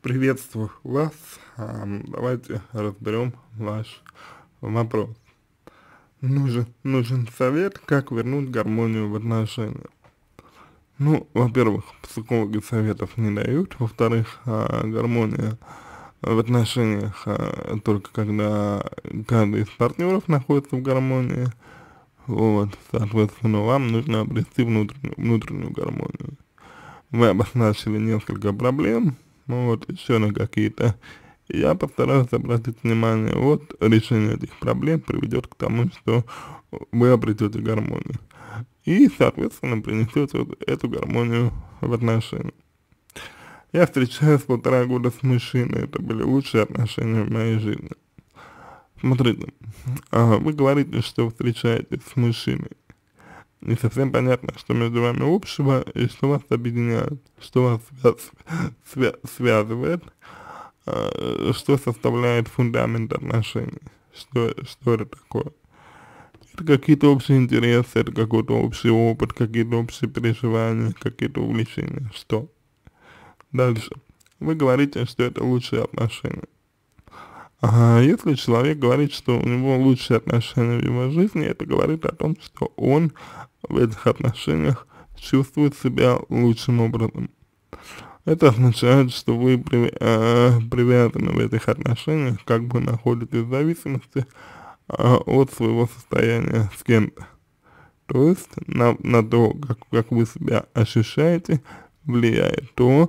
Приветствую вас. Давайте разберем ваш вопрос. Нужен совет, как вернуть гармонию в отношениях. Ну, во-первых, психологи советов не дают. Во-вторых, гармония в отношениях только когда каждый из партнеров находится в гармонии. Вот, соответственно, вам нужно обрести внутреннюю гармонию. Вы обозначили несколько проблем, вот, еще на какие-то. Я постараюсь обратить внимание, вот, решение этих проблем приведет к тому, что вы обретете гармонию. И, соответственно, принесете вот эту гармонию в отношения. Я встречаюсь 1,5 года с мужчиной, это были лучшие отношения в моей жизни. Смотрите, вы говорите, что встречаетесь с мужчиной. Не совсем понятно, что между вами общего и что вас объединяет, что вас связывает, что составляет фундамент отношений, что это такое. Это какие-то общие интересы, это какой-то общий опыт, какие-то общие переживания, какие-то увлечения, что? Дальше. Вы говорите, что это лучшие отношения. Если человек говорит, что у него лучшие отношения в его жизни, это говорит о том, что он в этих отношениях чувствует себя лучшим образом. Это означает, что вы привязаны в этих отношениях, как бы находитесь в зависимости от своего состояния с кем-то. То есть на то, как вы себя ощущаете, влияет то,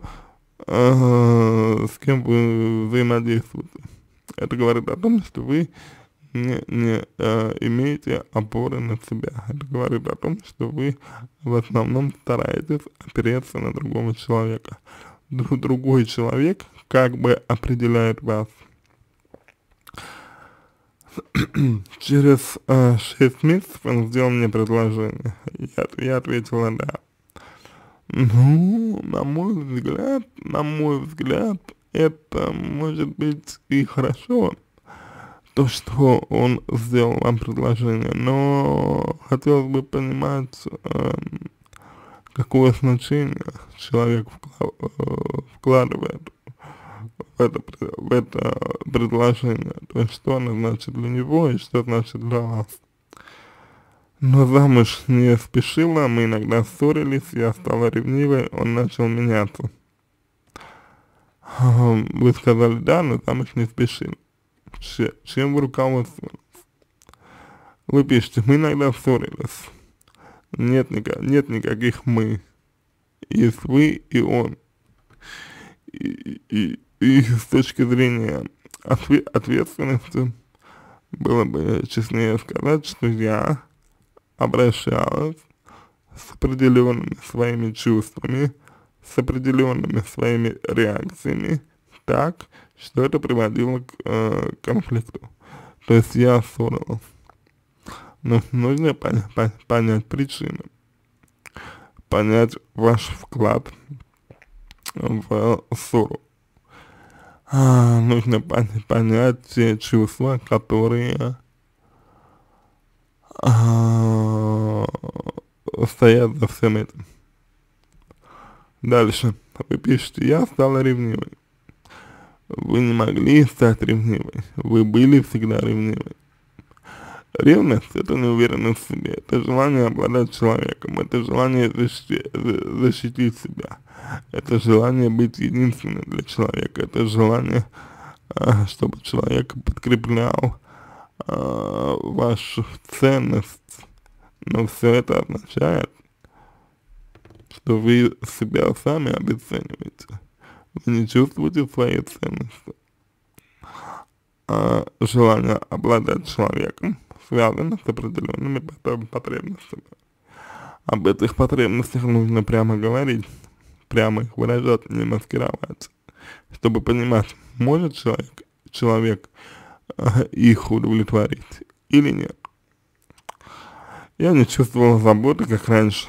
с кем вы взаимодействуете. Это говорит о том, что вы не имеете опоры на себя. Это говорит о том, что вы в основном стараетесь опереться на другого человека. Другой человек как бы определяет вас. Через 6 месяцев он сделал мне предложение. Я ответила «да». Ну, на мой взгляд, это может быть и хорошо, то, что он сделал вам предложение, но хотелось бы понимать, какое значение человек вкладывает в это предложение, то есть что оно значит для него и что значит для вас. Но замуж не спешила, мы иногда ссорились, я стала ревнивой, он начал меняться. Вы сказали да, но замуж не спешили. Чем вы руководствовались? Вы пишете, мы иногда ссорились. Нет никаких мы. Есть вы и он. И с точки зрения ответственности, было бы честнее сказать, что я обращалась с определенными своими чувствами, с определенными своими реакциями, так, что это приводило к конфликту. То есть я ссорилась. Но нужно понять причины, понять ваш вклад в ссору. Нужно понять те чувства, которые стоят за всем этим. Дальше. Вы пишете, я стала ревнивой. Вы не могли стать ревнивой. Вы были всегда ревнивой. Ревность — это неуверенность в себе, это желание обладать человеком, это желание защитить себя, это желание быть единственным для человека, это желание, чтобы человек подкреплял вашу ценность. Но все это означает, что вы себя сами обесцениваете, вы не чувствуете своей ценности. Желание обладать человеком связано с определенными потребностями. Об этих потребностях нужно прямо говорить, прямо их выражать, не маскировать, чтобы понимать, может человек их удовлетворить или нет. Я не чувствовал заботы, как раньше.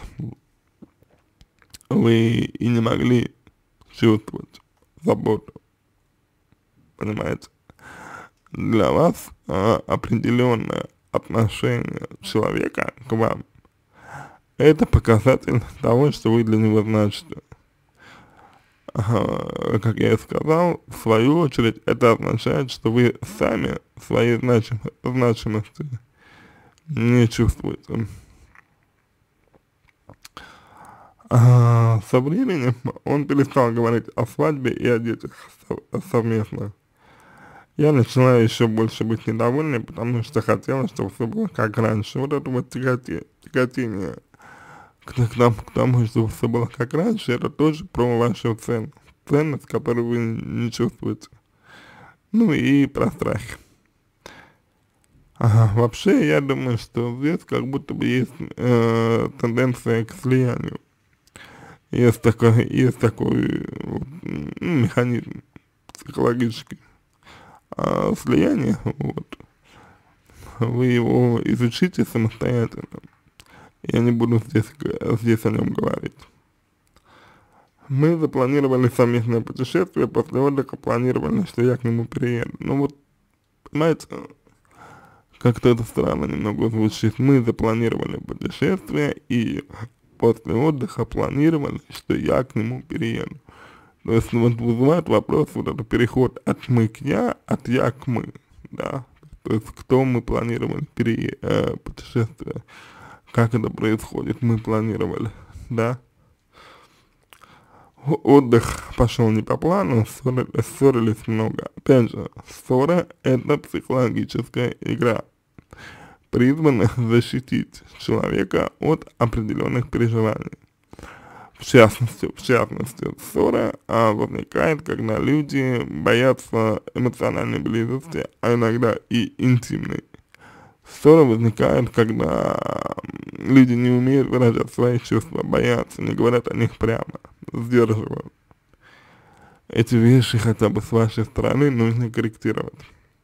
Вы и не могли чувствовать заботу, понимаете? Для вас определенное отношение человека к вам — это показатель того, что вы для него значите. как я и сказал, в свою очередь, это означает, что вы сами своей значимости не чувствуете. Со временем он перестал говорить о свадьбе и о детях совместно. Я начала еще больше быть недовольной, потому что хотела, чтобы все было как раньше. Вот это вот тяготение к тому, чтобы все было как раньше, это тоже про вашу ценность, которую вы не чувствуете. Ну и про страх. Вообще, я думаю, что здесь как будто бы есть тенденция к слиянию. Есть такой вот, механизм психологический слияния, вот. Вы его изучите самостоятельно. Я не буду здесь о нем говорить. Мы запланировали совместное путешествие, после отдыха планировали, что я к нему перееду. Ну вот, понимаете, как-то это странно немного звучит. Мы запланировали путешествие и после отдыха планировали, что я к нему перееду. То есть вот вызывает вопрос вот этот переход от мы к я, от я к мы, да. То есть кто мы планировали путешествие, как это происходит, мы планировали, да. Отдых пошел не по плану, ссорились много. Опять же, ссора — это психологическая игра, призвана защитить человека от определенных переживаний. В частности, ссора возникает, когда люди боятся эмоциональной близости, а иногда и интимной. Ссора возникает, когда люди не умеют выражать свои чувства, боятся, не говорят о них прямо, сдерживают. Эти вещи хотя бы с вашей стороны нужно корректировать.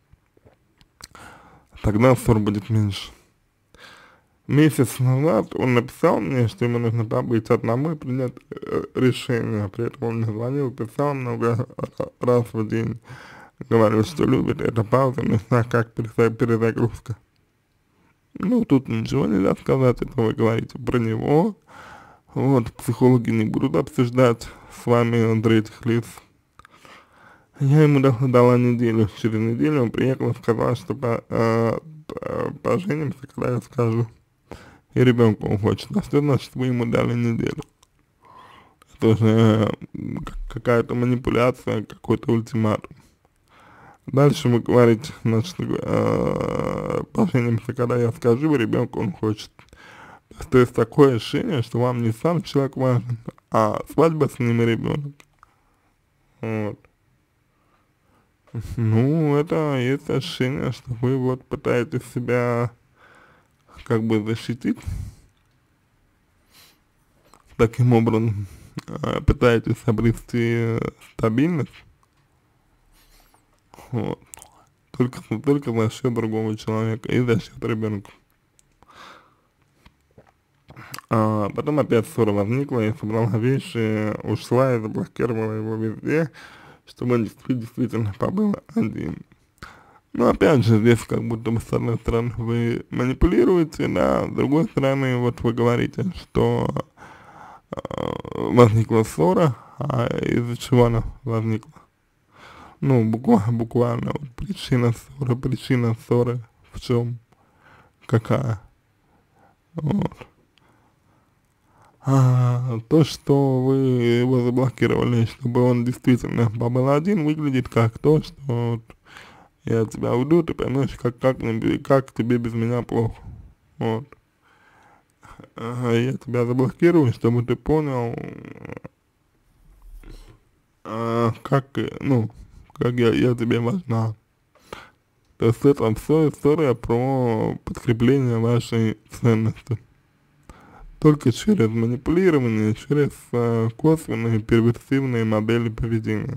Тогда ссор будет меньше. Месяц назад он написал мне, что ему нужно побыть одному и принять решение. При этом он мне звонил, писал много раз в день. Говорил, что любит, это пауза нужна как перезагрузка. Ну, тут ничего нельзя сказать, это вы говорите про него. Вот, психологи не будут обсуждать с вами третьих лиц. Я ему дала неделю. Через неделю он приехал и сказал, что поженимся, когда я скажу. И ребенка он хочет. А что значит, вы ему дали неделю? Это уже какая-то манипуляция, какой-то ультиматум. Дальше вы говорите, значит, поженимся, когда я скажу, и ребенка он хочет. То есть такое ощущение, что вам не сам человек важен, а свадьба с ним и ребенок. Вот. Ну, это есть ощущение, что вы вот пытаетесь себя как бы защитить. Таким образом, пытаетесь обрести стабильность. Вот. Только за счет другого человека и за счет ребенка. Потом опять ссора возникла, я собрала вещи, ушла и заблокировала его везде, чтобы он действительно побыл один. Но опять же, здесь как будто бы с одной стороны вы манипулируете, да, с другой стороны вот вы говорите, что возникла ссора, а из-за чего она возникла? Ну, буквально вот причина ссоры в чем? Какая? Вот. То, что вы его заблокировали, чтобы он действительно побыл один, выглядит как то, что вот, я от тебя уйду, ты поймешь, как тебе без меня плохо. Вот. Я тебя заблокирую, чтобы ты понял, как я тебе важна. То есть это все история про подкрепление вашей ценности. Только через манипулирование, через косвенные перверсивные модели поведения.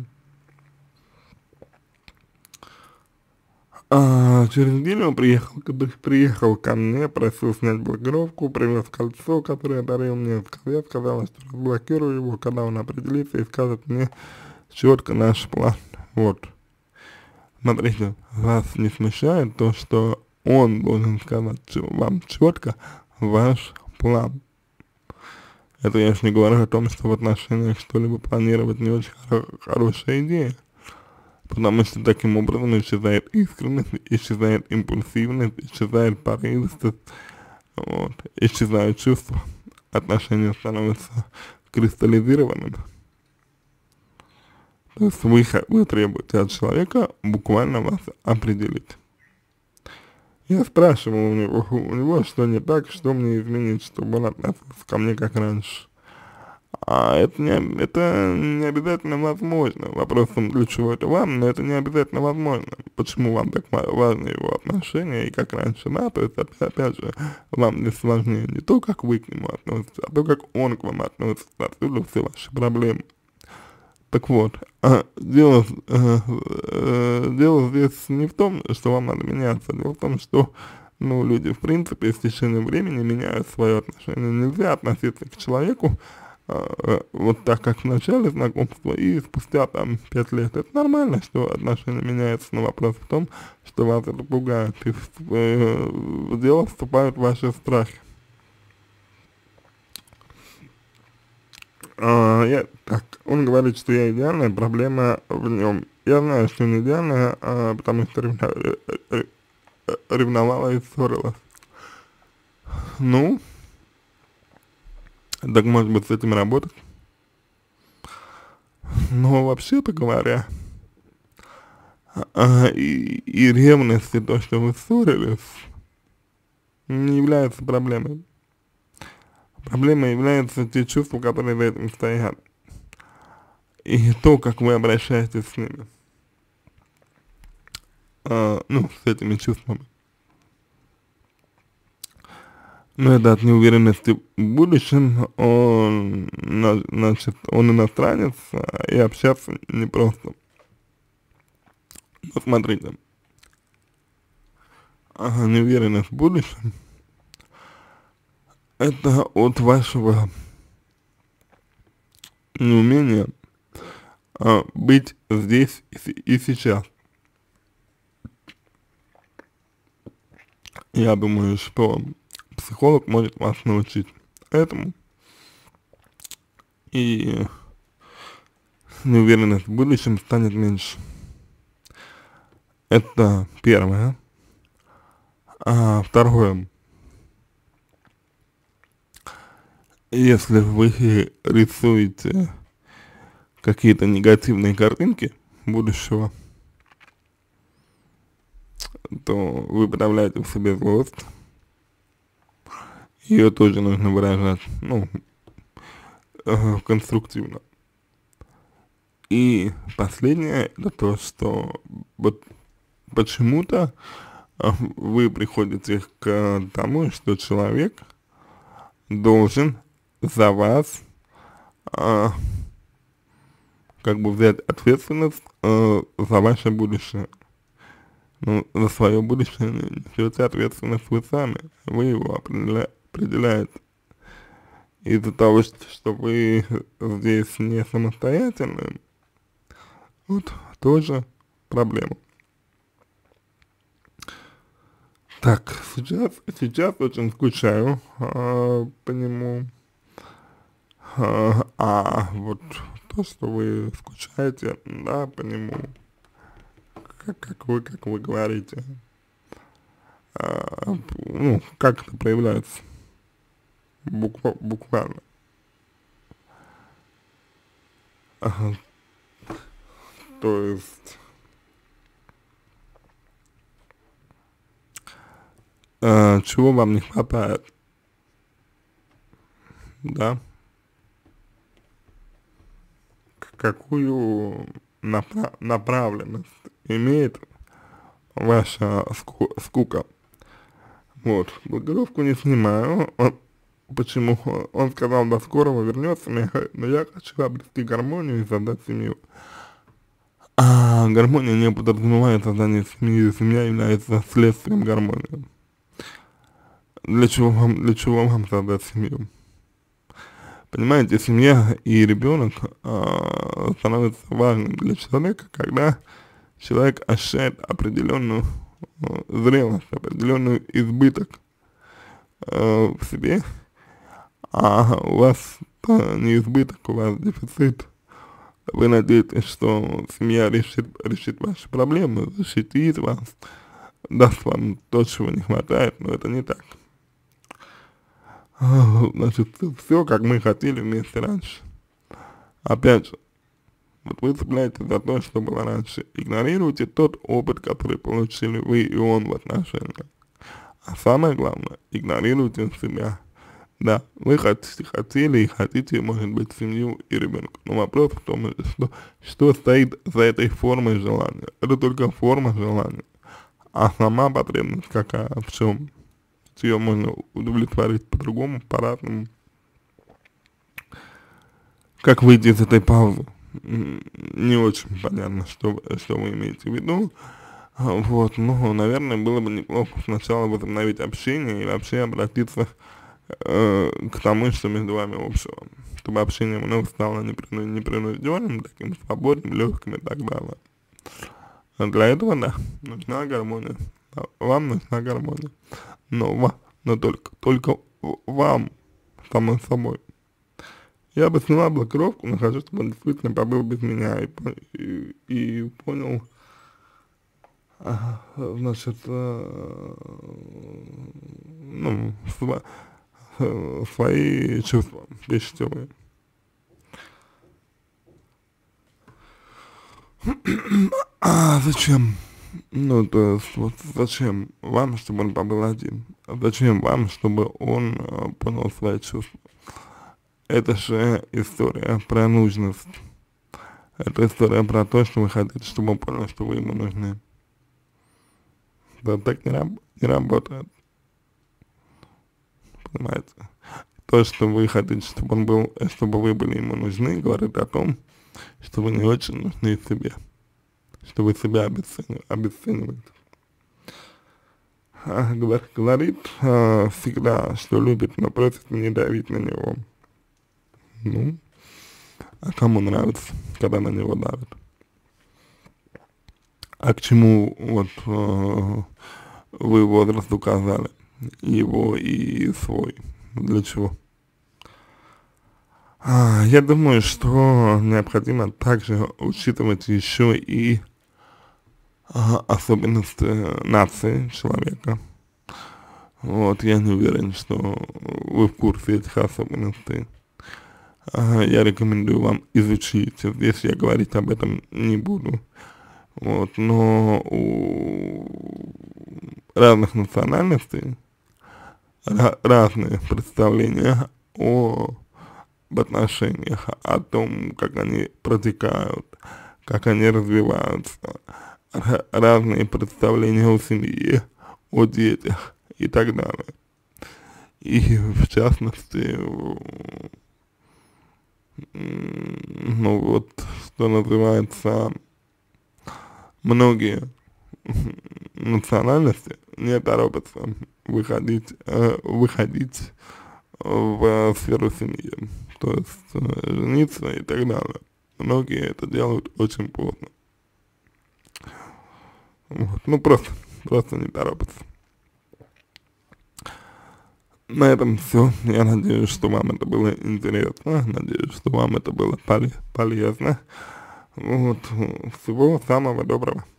Через неделю он приехал ко мне, просил снять блокировку, привез кольцо, которое дарил мне. Я сказала, что разблокирую его, когда он определится и скажет мне четко наш план. Вот. Смотрите, вас не смущает то, что он должен сказать вам четко ваш план. Это я еще не говорю о том, что в отношениях что-либо планировать не очень хорошая идея, потому что таким образом исчезает искренность, исчезает импульсивность, исчезает порывистость, вот, исчезают чувства, отношения становятся кристаллизированными. То есть вы требуете от человека буквально вас определить. Я спрашивал у него, что не так, что мне изменить, чтобы он относился ко мне как раньше. А это не обязательно возможно. Вопрос, для чего это вам, но это не обязательно возможно. Почему вам так важны его отношения и как раньше, да? То есть, опять же, вам здесь важнее не то, как вы к нему относитесь, а то, как он к вам относится. Отсюда все ваши проблемы. Так вот, дело здесь не в том, что вам надо меняться, дело в том, что, ну, люди, в принципе, с течением времени меняют свое отношение. Нельзя относиться к человеку вот так, как в начале знакомства, и спустя там 5 лет. Это нормально, что отношения меняются, но вопрос в том, что вас это пугает, и в дело вступают ваши страхи. Он говорит, что я идеальная, проблема в нем. Я знаю, что не идеальная, потому что ревновала и ссорилась. Ну, так может быть с этим работать. Но вообще-то говоря, и ревность, и то, что вы ссорились, не является проблемой. Проблемой являются те чувства, которые за этим стоят. И то, как вы обращаетесь с ними. Ну, с этими чувствами. Но это от неуверенности в будущем, он иностранец, и общаться непросто. Ну, смотрите, неуверенность в будущем, это от вашего неумения быть здесь и сейчас. Я думаю, что психолог может вас научить этому, и неуверенность в будущем станет меньше. Это первое. Второе. Если вы рисуете какие-то негативные картинки будущего, то вы подавляете в себе злость. Ее тоже нужно выражать, ну, конструктивно. И последнее, это то, что вот почему-то вы приходите к тому, что человек должен за вас как бы взять ответственность за ваше будущее. Ну, за свое будущее несете ответственность вы сами, вы его определяете. Из-за того, что вы здесь не самостоятельны, вот тоже проблема. Так, сейчас очень скучаю по нему. Вот то, что вы скучаете, да, по нему, как вы говорите, ну, как это проявляется буквально. То есть, чего вам не хватает, да? Какую направленность имеет ваша скука? Вот, блокировку не снимаю. Почему? Он сказал, до скорого вернется, но я хочу обрести гармонию и создать семью. А гармония не подразумевает создание семьи, семья является следствием гармонии. Для чего вам создать семью? Понимаете, семья и ребенок становятся важным для человека, когда человек ощущает определенную зрелость, определенный избыток в себе, а у вас не избыток, у вас дефицит. Вы надеетесь, что семья решит ваши проблемы, защитит вас, даст вам то, чего не хватает, но это не так. Значит, все, как мы хотели вместе раньше. Опять же, вот вы цепляетесь за то, что было раньше. Игнорируйте тот опыт, который получили вы и он в отношениях. А самое главное, игнорируйте себя. Да, вы хотели и хотите, может быть, семью и ребенка. Но вопрос в том, что стоит за этой формой желания. Это только форма желания. А сама потребность какая, в чем? Ее можно удовлетворить по-другому, по-разному. Как выйти из этой паузы? Не очень понятно, что вы имеете в виду. Вот, ну, наверное, было бы неплохо сначала возобновить общение и вообще обратиться к тому, что между вами общего. Чтобы общение вновь стало непринужденным, таким свободным, легким и так далее. А для этого, да, нужна гармония. Вам нужна гармония. Но только вам, само собой. Я бы сняла блокировку, но хочу, чтобы он действительно побыл без меня и понял, значит, ну, свои чувства вещевые. А зачем? Ну, то есть, вот зачем вам, чтобы он побыл один? Зачем вам, чтобы он понял свои чувства? Это же история про нужность. Это история про то, что вы хотите, чтобы он понял, что вы ему нужны. Да так не работает. Понимаете? То, что вы хотите, чтобы он был, чтобы вы были ему нужны, говорит о том, что вы не очень нужны себе. Что вы себя обесцениваете. Говорит всегда, что любит, но просит не давить на него. Ну, а кому нравится, когда на него давят? А к чему вот вы возраст указали? Его и свой. Для чего? Я думаю, что необходимо также учитывать еще и особенности нации человека. Вот, я не уверен, что вы в курсе этих особенностей. Я рекомендую вам изучить. Здесь я говорить об этом не буду. Вот, но у разных национальностей разные представления об отношениях, о том, как они протекают, как они развиваются, разные представления о семье, о детях и так далее. И в частности, ну вот, что называется, многие национальности не торопятся выходить в сферу семьи, то есть жениться и так далее. Многие это делают очень поздно. Вот. Ну просто не торопятся. На этом все. Я надеюсь, что вам это было интересно. Надеюсь, что вам это было полезно. Вот. Всего самого доброго.